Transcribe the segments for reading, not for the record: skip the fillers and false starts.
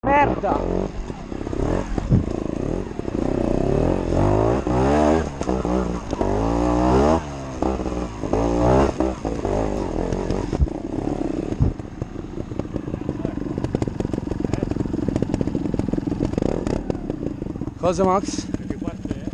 Merda! Cosa, Max? Che parte è?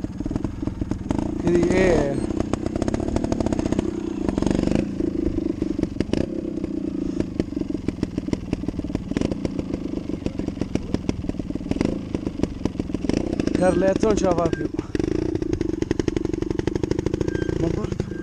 Carletto non ce la fa più. Ma porca puttana.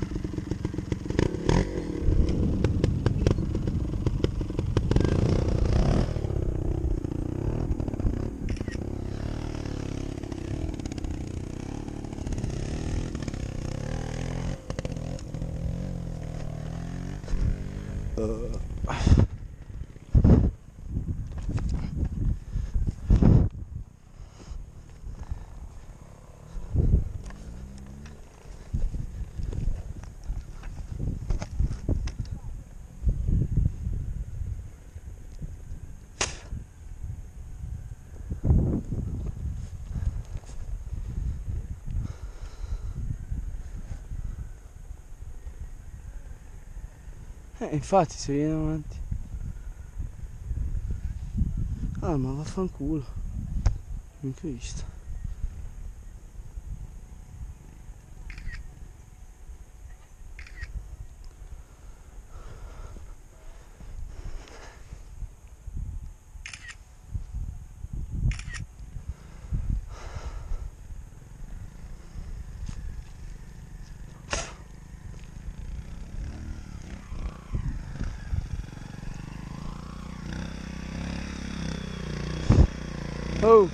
Infatti se viene avanti. Ah, ma vaffanculo. Non ti ho visto. Oh!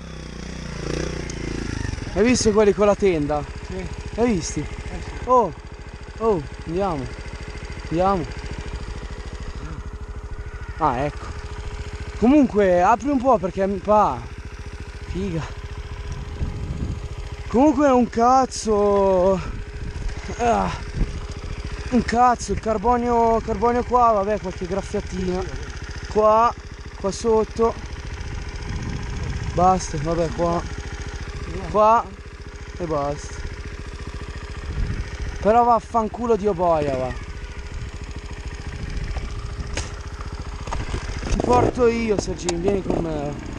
Hai visto quelli con la tenda? Sì. Hai visti? Sì. Oh! Oh! Andiamo! Andiamo! Ah, ecco! Comunque apri un po' perché mi fa. Figa! Comunque è un cazzo! Ah, un cazzo! Il carbonio qua, vabbè, qualche graffiatina. Qua sotto. Basta, vabbè, qua e basta. Però vaffanculo Dio boia, va. Ti porto io, Sergino, vieni con me.